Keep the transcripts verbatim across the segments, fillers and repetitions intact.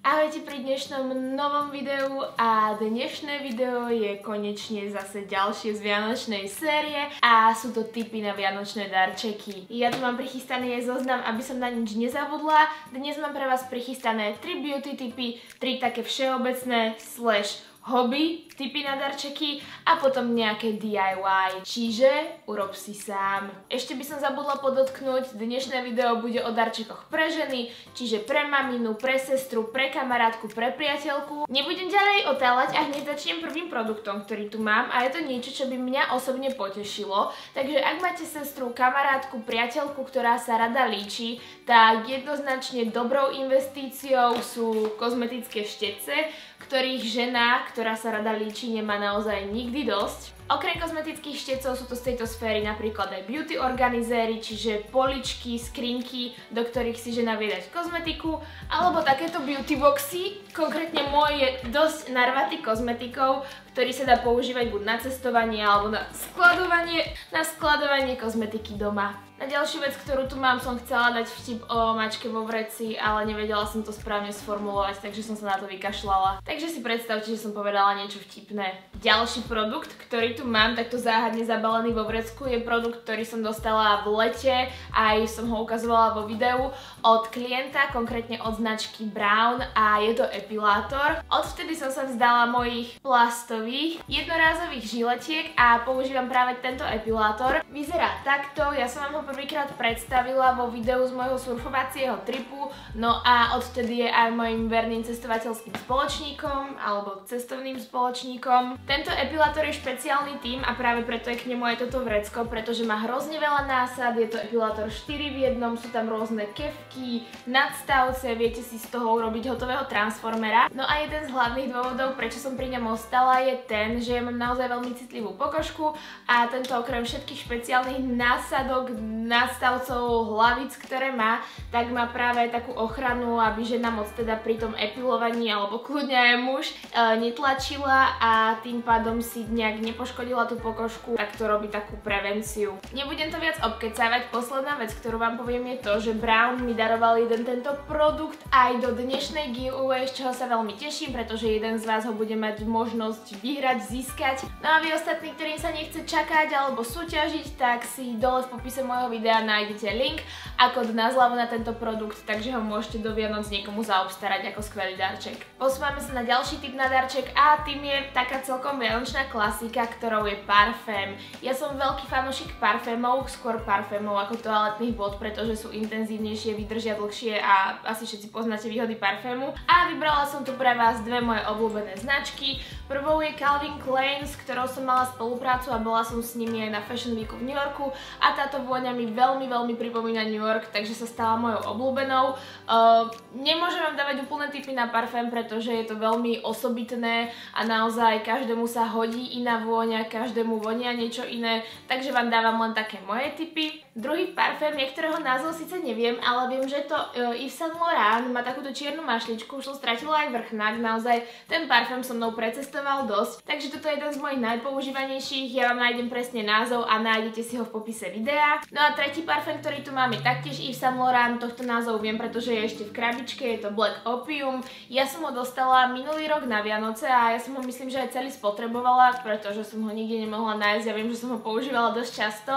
Ahojte pri dnešnom novom videu a dnešné video je konečne zase ďalšie z vianočnej série a sú to tipy na vianočné darčeky. Ja tu mám prichystaný aj zoznam, aby som na nič nezabudla. Dnes mám pre vás prichystané tri beauty tipy, tri také všeobecné slash hobby tipy na darčeky a potom nejaké dé í vaj, čiže urob si sám. Ešte by som zabudla podotknúť, dnešné video bude o darčekoch pre ženy, čiže pre maminu, pre sestru, pre kamarátku, pre priateľku. Nebudem ďalej otáľať a hneď začnem prvým produktom, ktorý tu mám a je to niečo, čo by mňa osobne potešilo. Takže ak máte sestru, kamarátku, priateľku, ktorá sa rada líči, tak jednoznačne dobrou investíciou sú kozmetické štetce, ktorých žena, ktorá sa rada líči, nemá naozaj nikdy dosť. Okrem kozmetických štetcov sú to z tejto sféry napríklad aj beauty organizéry, čiže poličky, skrinky, do ktorých si žena vie dať kozmetiku, alebo takéto beauty boxy. Konkrétne môj je dosť narvatý kozmetikou, ktorý sa dá používať buď na cestovanie alebo na skladovanie, na skladovanie kozmetiky doma. Na ďalšiu vec, ktorú tu mám, som chcela dať vtip o mačke vo vreci, ale nevedela som to správne sformulovať, takže som sa na to vykašľala. Takže si predstavte, že som povedala niečo vtipné. Ďalší produkt, ktorý tu mám, takto záhadne zabalený vo vrecku, je produkt, ktorý som dostala v lete, aj som ho ukazovala vo videu od klienta, konkrétne od značky Brown a je to epilátor. Odvtedy som sa vzdala mojich plastových jednorázových žiletiek a používam práve tento epilátor. Vyzerá takto, ja som vám ho prvýkrát predstavila vo videu z môjho surfovacieho tripu, no a odtedy je aj mojim verným cestovateľským spoločníkom alebo cestovným spoločníkom. Tento epilátor je špeciálny tým a práve preto je k nemu aj toto vrecko, pretože má hrozne veľa násad, je to epilátor štyri v jednom, sú tam rôzne kefky, nadstavce, viete si z toho urobiť hotového transformera. No a jeden z hlavných dôvodov, prečo som pri ňom ostala, je ten, že ja mám naozaj veľmi citlivú pokožku a tento okrem všetkých špeciálnych násadok, nadstavcov, hlavíc, ktoré má, tak má práve takú ochranu, aby žena moc teda pri tom epilovaní alebo kľudne aj muž e, netlačila a tým pádom si nejak nepoškodila tú pokožku, tak to robí takú prevenciu. Nebudem to viac obkecávať, posledná vec, ktorú vám poviem je to, že Brown mi daroval jeden tento produkt aj do dnešnej giveaway, z čoho sa veľmi teším, pretože jeden z vás ho bude mať možnosť vyhrať, získať. No a vy ostatní, ktorým sa nechce čakať alebo súťažiť, tak si dole v popise môjho videa nájdete link a kód na zľavu na tento produkt, takže ho môžete do Vianoc niekomu zaobstarať ako skvelý darček. Posúvame sa na ďalší typ na darček a tým je taká celkom vianočná klasika, ktorou je parfém. Ja som veľký fanúšik parfémov, skôr parfémov ako toaletných vôd, pretože sú intenzívnejšie, vydržia dlhšie a asi všetci poznáte výhody parfému. A vybrala som tu pre vás dve moje obľúbené značky. Prvou je Calvin Klein, s ktorou som mala spoluprácu a bola som s nimi aj na Fashion Weeku v New Yorku a táto vôňa mi veľmi, veľmi pripomína New York, takže sa stala mojou obľúbenou. Uh, nemôžem vám dávať úplné tipy na parfém, pretože je to veľmi osobitné a naozaj každému sa hodí iná vôňa, každému vonia niečo iné, takže vám dávam len také moje tipy. Druhý parfém, niektorého názov síce neviem, ale viem, že to uh, Yves Saint Laurent, má takúto čiernu mašličku, už som stratila aj vrchnák, naozaj ten parfém so mnou precestoval dosť, takže toto je jeden z mojich najpoužívanejších, ja vám nájdem presne názov a nájdete si ho v popise videa. No a tretí parfém, ktorý tu máme, taktiež Yves Saint Laurent, tohto názov viem, pretože je ešte v krabičke, je to Black Opium. Ja som ho dostala minulý rok na Vianoce a ja som ho myslím, že aj celý spotrebovala, pretože som ho nikde nemohla nájsť, ja viem, že som ho používala dosť často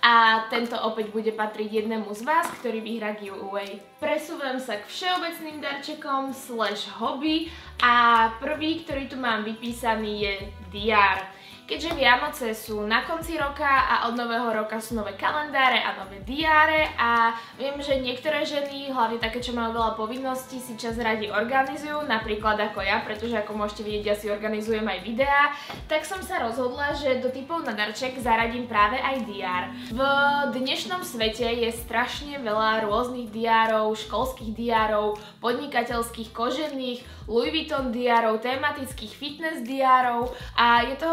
a tento opäť bude patriť jednému z vás, ktorý vyhrá giveaway. Presúvam sa k všeobecným darčekom slash hobby a prvý, ktorý tu mám vypísaný je diár. Keďže Vianoce sú na konci roka a od nového roka sú nové kalendáre a nové diáre a viem, že niektoré ženy, hlavne také, čo majú veľa povinností, si čas radi organizujú, napríklad ako ja, pretože ako môžete vidieť, ja si organizujem aj videá, tak som sa rozhodla, že do typov na darček zaradím práve aj diár. V dnešnom svete je strašne veľa rôznych diárov, školských diárov, podnikateľských, kožených, Louis Vuitton diárov, tematických fitness diárov a je toho hrozne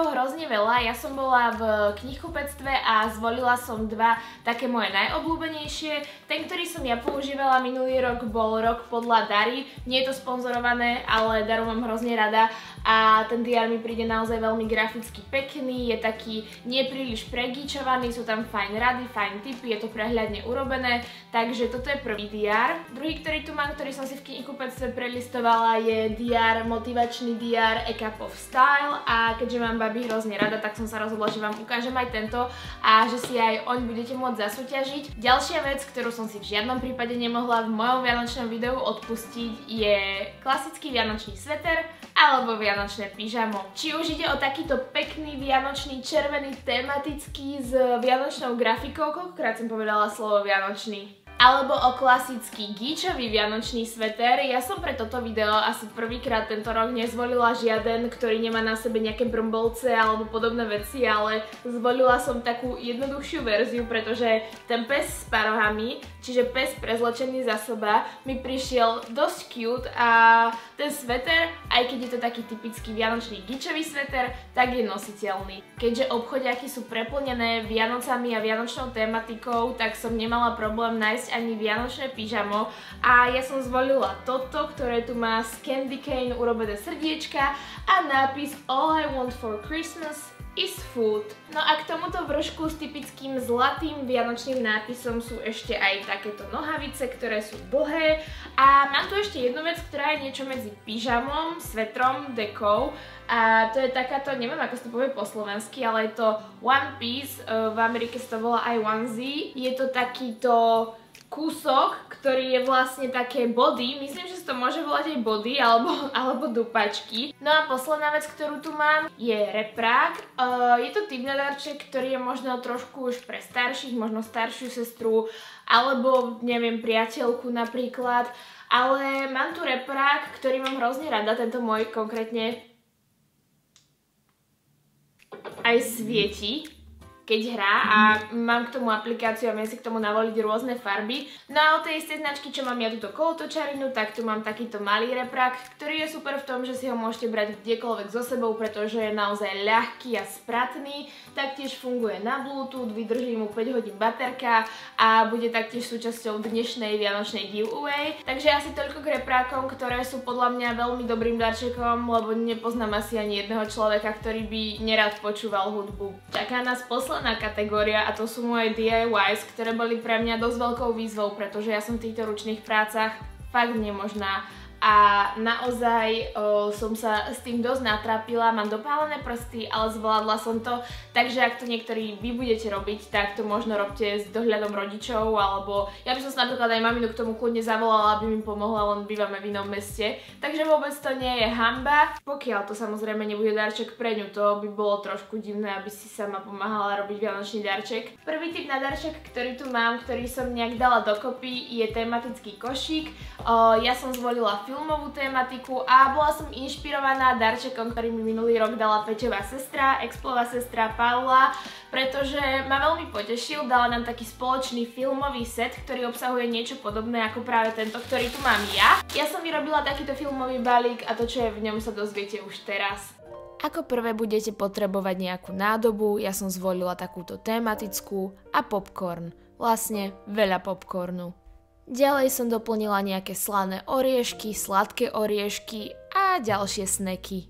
pomerne veľa. Ja som bola v knihkupectve a zvolila som dva také moje najobľúbenejšie. Ten, ktorý som ja používala minulý rok, bol Rok podľa Dary. Nie je to sponzorované, ale Daru mám hrozne rada a ten diár mi príde naozaj veľmi graficky pekný, je taký nepríliš pregíčovaný, sú tam fajn rady, fajn tipy, je to prehľadne urobené, takže toto je prvý diár. Druhý, ktorý tu mám, ktorý som si v knihkupectve prelistovala, je diár, motivačný diár A Cup of Style a keďže mám babi hrozne rada, tak som sa rozhodla, že vám ukážem aj tento a že si aj oň budete môcť zasúťažiť. Ďalšia vec, ktorú som si v žiadnom prípade nemohla v mojom vianočnom videu odpustiť, je klasický vianočný sveter alebo vianočné pyžamo. Či už ide o takýto pekný vianočný červený tematický s vianočnou grafikou, koľkokrát som povedala slovo vianočný, alebo o klasický gíčový vianočný sveter. Ja som pre toto video asi prvýkrát tento rok nezvolila žiaden, ktorý nemá na sebe nejaké brmbolce alebo podobné veci, ale zvolila som takú jednoduchšiu verziu, pretože ten pes s parohami, čiže pes prezlečený za soba, mi prišiel dosť cute a ten sveter, aj keď je to taký typický vianočný gíčový sveter, tak je nositeľný. Keďže obchodiaky sú preplnené Vianocami a vianočnou tematikou, tak som nemala problém nájsť ani vianočné pyžamo a ja som zvolila toto, ktoré tu má z Candy Cane urobené srdiečka a nápis All I want for Christmas is food. No a k tomuto vršku s typickým zlatým vianočným nápisom sú ešte aj takéto nohavice, ktoré sú dlhé a mám tu ešte jednu vec, ktorá je niečo medzi pyžamom, svetrom, dekou a to je takáto, neviem ako sa to povie po slovensky, ale je to one piece, v Amerike sa to volá aj onesie, je to takýto kúsok, ktorý je vlastne také body, myslím, že sa to môže volať aj body alebo, alebo dupačky. No a posledná vec, ktorú tu mám, je reprák. Uh, je to typ na darček, ktorý je možno trošku už pre starších, možno staršiu sestru, alebo neviem, priateľku napríklad. Ale mám tu reprák, ktorý mám hrozne rada, tento môj konkrétne aj svieti, keď hrá a mám k tomu aplikáciu a viem si k tomu navoliť rôzne farby. No a od tej istej značky, čo mám ja túto kolotočarinu, tak tu mám takýto malý reprák, ktorý je super v tom, že si ho môžete brať kdekoľvek so sebou, pretože je naozaj ľahký a spratný. Taktiež funguje na Bluetooth, vydrží mu päť hodín baterka a bude taktiež súčasťou dnešnej vianočnej giveaway. Takže asi toľko k reprákom, ktoré sú podľa mňa veľmi dobrým darčekom, lebo nepoznám asi ani jedného človeka, ktorý by nerad počúval hudbu. Čaká nás posledná kategória a to sú moje dé í vajs, ktoré boli pre mňa dosť veľkou výzvou, pretože ja som v týchto ručných prácach fakt nemožná a naozaj o, som sa s tým dosť natrápila, mám dopálené prsty, ale zvládla som to, takže ak to niektorí vy budete robiť, tak to možno robte s dohľadom rodičov, alebo ja by som sa napríklad aj maminu k tomu kľudne zavolala, aby mi pomohla, len bývame v inom meste, takže vôbec to nie je hanba, pokiaľ to samozrejme nebude darček pre ňu, to by bolo trošku divné, aby si sama pomáhala robiť vianočný darček. Prvý typ na darček, ktorý tu mám, ktorý som nejak dala dokopy, je tematický košík. O, ja som zvolila filmovú tematiku a bola som inšpirovaná darčekom, ktorý mi minulý rok dala Peťová sestra, explová sestra Paula, pretože ma veľmi potešil, dala nám taký spoločný filmový set, ktorý obsahuje niečo podobné ako práve tento, ktorý tu mám ja. Ja som vyrobila takýto filmový balík a to, čo je v ňom, sa dozviete už teraz. Ako prvé budete potrebovať nejakú nádobu, ja som zvolila takúto tematickú a popcorn, vlastne veľa popcornu. Ďalej som doplnila nejaké slané oriešky, sladké oriešky a ďalšie snacky.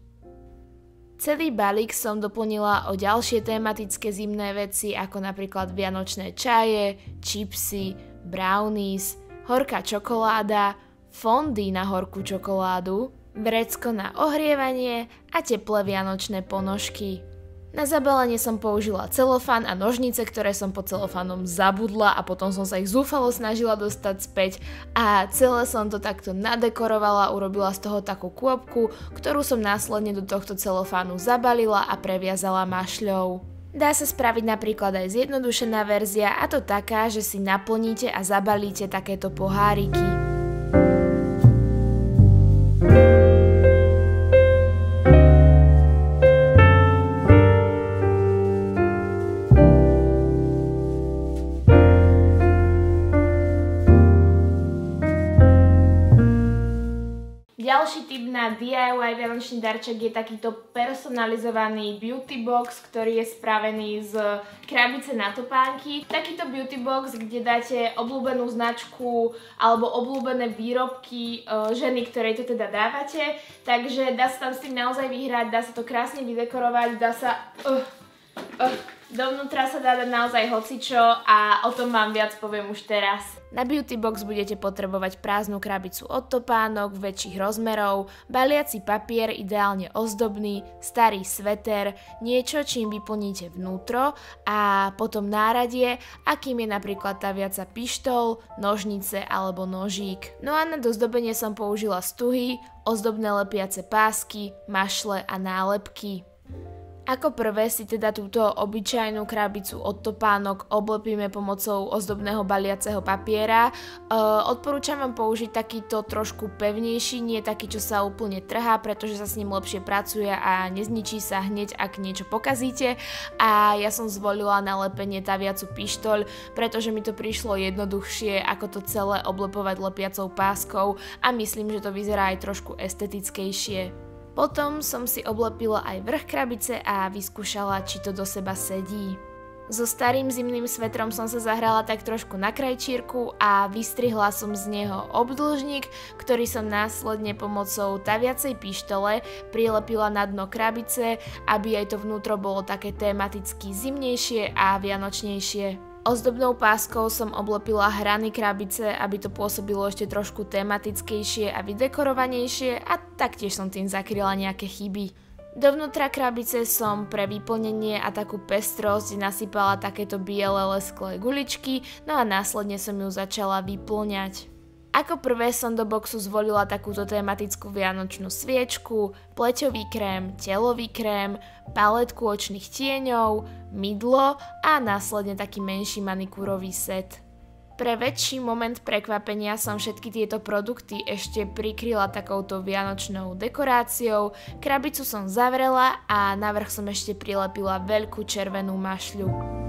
Celý balík som doplnila o ďalšie tematické zimné veci, ako napríklad vianočné čaje, čipsy, brownies, horká čokoláda, fondy na horkú čokoládu, vrecko na ohrievanie a teplé vianočné ponožky. Na zabalenie som použila celofán a nožnice, ktoré som pod celofánom zabudla a potom som sa ich zúfalo snažila dostať späť a celé som to takto nadekorovala, urobila z toho takú kôpku, ktorú som následne do tohto celofánu zabalila a previazala mašľou. Dá sa spraviť napríklad aj zjednodušená verzia, a to taká, že si naplníte a zabalíte takéto poháriky. Ďalší tip na dé í vaj vianočný darček je takýto personalizovaný beauty box, ktorý je spravený z krabice na topánky. Takýto beauty box, kde dáte obľúbenú značku alebo obľúbené výrobky e, ženy, ktorej to teda dávate. Takže dá sa tam s tým naozaj vyhrať, dá sa to krásne vydekorovať, dá sa... Uh, uh, dovnútra sa dá dať naozaj hocičo a o tom vám viac poviem už teraz. Na beauty box budete potrebovať prázdnu krabicu od topánok väčších rozmerov, baliaci papier ideálne ozdobný, starý sveter, niečo čím vyplníte vnútro a potom náradie, akým je napríklad taviaca pištol, nožnice alebo nožík. No a na dozdobenie som použila stuhy, ozdobné lepiace pásky, mašle a nálepky. Ako prvé si teda túto obyčajnú krabicu od topánok oblepíme pomocou ozdobného baliaceho papiera. E, odporúčam vám použiť takýto trošku pevnejší, nie taký, čo sa úplne trhá, pretože sa s ním lepšie pracuje a nezničí sa hneď, ak niečo pokazíte. A ja som zvolila na lepenie taviacu pištoľ, pretože mi to prišlo jednoduchšie, ako to celé oblepovať lepiacou páskou a myslím, že to vyzerá aj trošku estetickejšie. Potom som si oblepila aj vrch krabice a vyskúšala, či to do seba sedí. So starým zimným svetrom som sa zahrala tak trošku na krajčírku a vystrihla som z neho obdĺžnik, ktorý som následne pomocou taviacej pištole prilepila na dno krabice, aby aj to vnútro bolo také tematicky zimnejšie a vianočnejšie. Ozdobnou páskou som oblepila hrany krabice, aby to pôsobilo ešte trošku tematickejšie a vydekorovanejšie a taktiež som tým zakryla nejaké chyby. Dovnútra krabice som pre vyplnenie a takú pestrosť nasypala takéto biele lesklé guličky, no a následne som ju začala vyplňať. Ako prvé som do boxu zvolila takúto tematickú vianočnú sviečku, pleťový krém, telový krém, paletku očných tieňov, mydlo a následne taký menší manikúrový set. Pre väčší moment prekvapenia som všetky tieto produkty ešte prikryla takouto vianočnou dekoráciou, krabicu som zavrela a navrch som ešte prilepila veľkú červenú mašľu.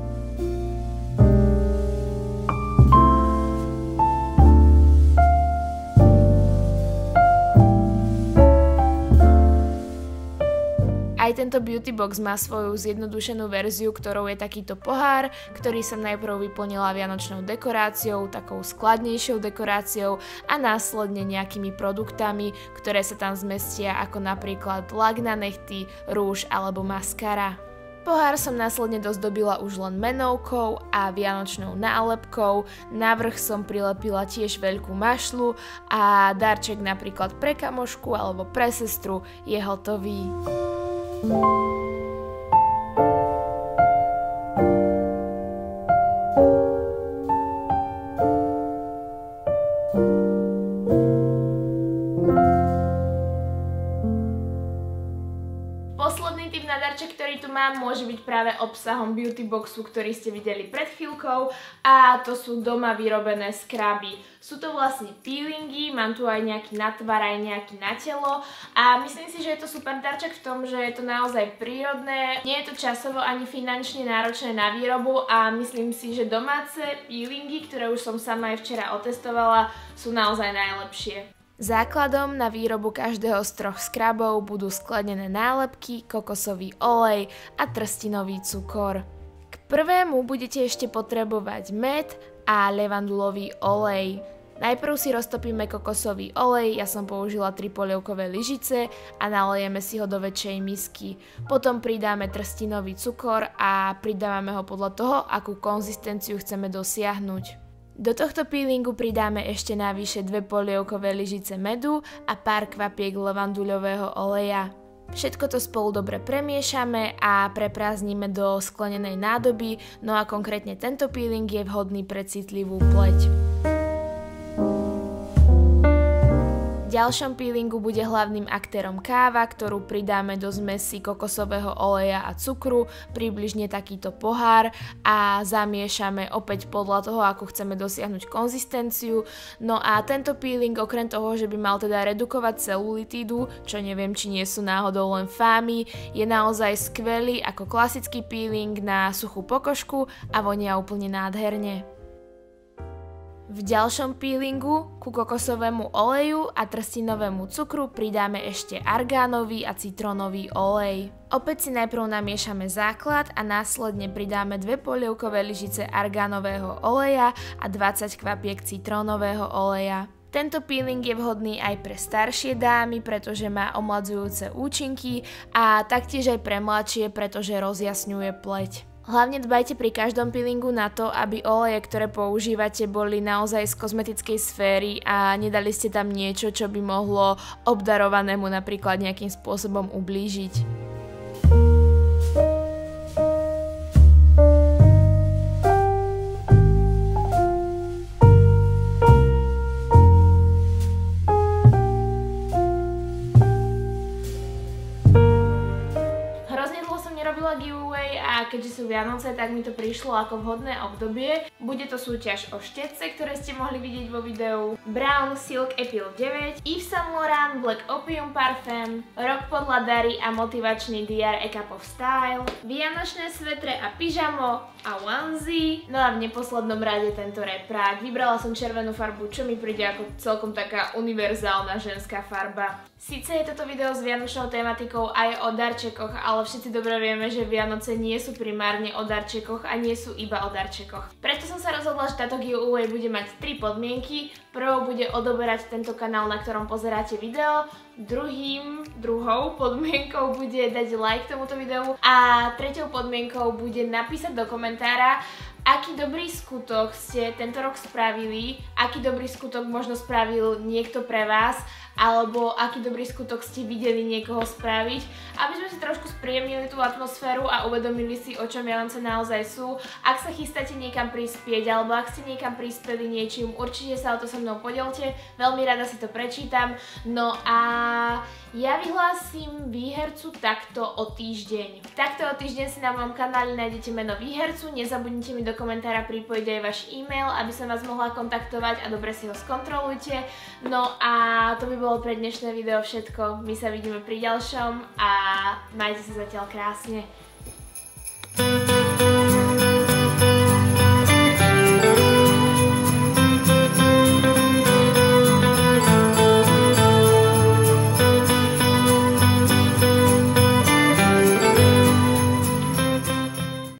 Aj tento beauty box má svoju zjednodušenú verziu, ktorou je takýto pohár, ktorý som najprv vyplnila vianočnou dekoráciou, takou skladnejšou dekoráciou a následne nejakými produktami, ktoré sa tam zmestia, ako napríklad lak na nechty, rúž alebo maskara. Pohár som následne dozdobila už len menovkou a vianočnou nálepkou, navrch som prilepila tiež veľkú mašľu a darček napríklad pre kamošku alebo pre sestru je hotový. Posledný tip na darček, ktorý tu mám, môže byť práve obsahom beauty boxu, ktorý ste videli pred chvíľkou, a to sú doma vyrobené skraby. Sú to vlastne peelingy, mám tu aj nejaký na tvár, aj nejaký na telo a myslím si, že je to super darček v tom, že je to naozaj prírodné, nie je to časovo ani finančne náročné na výrobu a myslím si, že domáce peelingy, ktoré už som sama aj včera otestovala, sú naozaj najlepšie. Základom na výrobu každého z troch skrabov budú sklenené nálepky, kokosový olej a trstinový cukor. K prvému budete ešte potrebovať med a levandulový olej. Najprv si roztopíme kokosový olej, ja som použila tri polievkové lyžice a nalejeme si ho do väčšej misky. Potom pridáme trstinový cukor a pridávame ho podľa toho, akú konzistenciu chceme dosiahnuť. Do tohto peelingu pridáme ešte navyše dve polievkové lyžice medu a pár kvapiek levanduľového oleja. Všetko to spolu dobre premiešame a preprázdnime do sklenenej nádoby, no a konkrétne tento peeling je vhodný pre citlivú pleť. V ďalšom peelingu bude hlavným aktérom káva, ktorú pridáme do zmesi kokosového oleja a cukru, približne takýto pohár a zamiešame opäť podľa toho, ako chceme dosiahnuť konzistenciu. No a tento peeling okrem toho, že by mal teda redukovať celulitídu, čo neviem, či nie sú náhodou len fámy, je naozaj skvelý ako klasický peeling na suchú pokožku a vonia úplne nádherne. V ďalšom peelingu ku kokosovému oleju a trstinovému cukru pridáme ešte argánový a citrónový olej. Opäť si najprv namiešame základ a následne pridáme dve polievkové lyžice argánového oleja a dvadsať kvapiek citrónového oleja. Tento peeling je vhodný aj pre staršie dámy, pretože má omladzujúce účinky a taktiež aj pre mladšie, pretože rozjasňuje pleť. Hlavne dbajte pri každom peelingu na to, aby oleje, ktoré používate, boli naozaj z kozmetickej sféry a nedali ste tam niečo, čo by mohlo obdarovanému napríklad nejakým spôsobom ublížiť. Giveaway a keďže sú Vianoce, tak mi to prišlo ako vhodné obdobie. Bude to súťaž o štetce, ktoré ste mohli vidieť vo videu, Brown Silk Appeal deväť, Yves Saint Laurent Black Opium Parfum, rok podľa Dary a motivačný dé er A Cup of Style, vianočné svetre a pyžamo a onesie, no a v neposlednom rade tento reprák. Vybrala som červenú farbu, čo mi príde ako celkom taká univerzálna ženská farba. Sice je toto video s vianočnou tematikou aj o darčekoch, ale všetci dobre vieme, že Vianoce nie sú primárne o darčekoch a nie sú iba o darčekoch. Preto som sa rozhodla, že táto giveaway bude mať tri podmienky. Prvou bude odoberať tento kanál, na ktorom pozeráte video. Druhým, druhou podmienkou bude dať like tomuto videu. A treťou podmienkou bude napísať do komentára, aký dobrý skutok ste tento rok spravili, aký dobrý skutok možno spravil niekto pre vás, alebo aký dobrý skutok ste videli niekoho spraviť, aby sme si trošku spríjemnili tú atmosféru a uvedomili si, o čom Vianoce naozaj sú. Ak sa chystáte niekam prispieť, alebo ak ste niekam prispeli niečím, určite sa o to so mnou podielte, veľmi rada si to prečítam. No a ja vyhlásim výhercu takto o týždeň. Takto o týždeň si na mojom kanáli nájdete meno výhercu, nezabudnite mi do komentára pripojiť aj váš e-mail, aby som vás mohla kontaktovať a dobre si ho skontrolujte. No a to by bolo pre dnešné video všetko. My sa vidíme pri ďalšom a majte sa zatiaľ krásne.